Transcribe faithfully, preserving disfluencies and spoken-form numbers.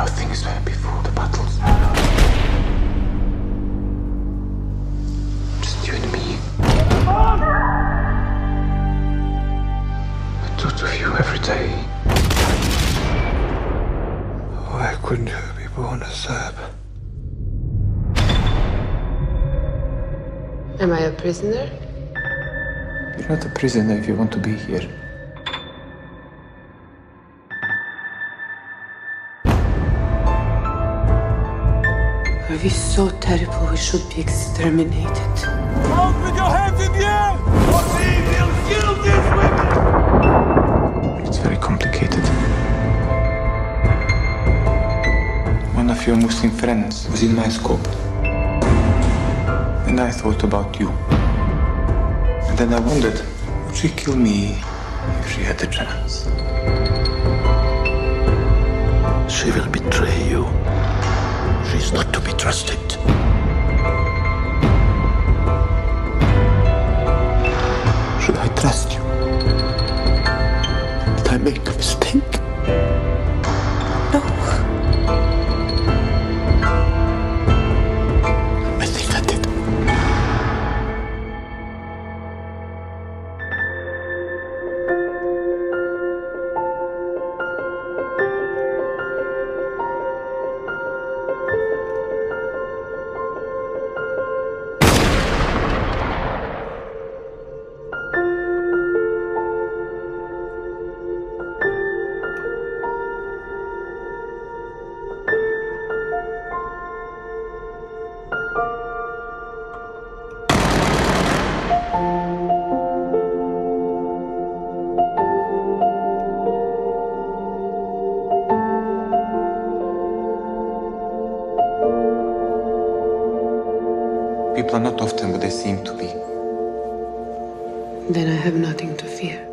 things were before the battles. Just you and me. I thought of you every day. Why couldn't you be born a Serb? Am I a prisoner? You're not a prisoner if you want to be here. Are we so terrible we should be exterminated? Out with your hands in the air! What's evil? Kill these women! It's very complicated. One of your Muslim friends was in my scope. And I thought about you. And then I wondered, would she kill me if she had the chance? She will betray you. She's not to be trusted. Should I trust you? Did I make a mistake? No. I think I did. People are not often what they seem to be. Then I have nothing to fear.